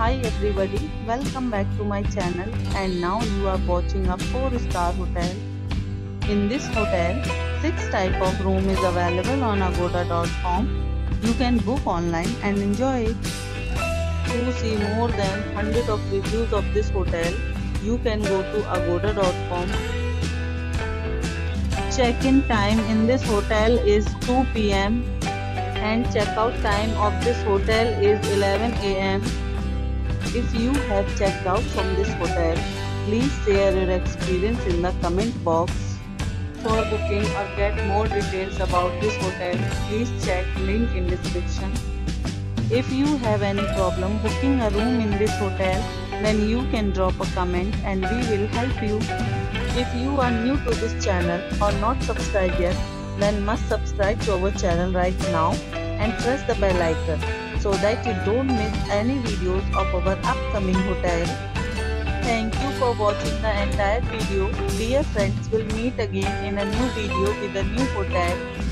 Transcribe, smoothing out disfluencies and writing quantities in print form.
Hi everybody, welcome back to my channel, and now you are watching a 4-star hotel. In this hotel, 6 type of room is available on agoda.com. You can book online and enjoy it. To see more than 100 of reviews of this hotel, you can go to agoda.com. Check-in time in this hotel is 2 p.m. and check-out time of this hotel is 11 a.m. If you have checked out from this hotel, please share your experience in the comment box. For booking or get more details about this hotel, please check link in description. If you have any problem booking a room in this hotel, then you can drop a comment and we will help you. If you are new to this channel or not subscribed yet, then must subscribe to our channel right now and press the bell icon so that you don't miss any videos of our upcoming hotel. Thank you for watching the entire video. Dear friends, we'll meet again in a new video with a new hotel.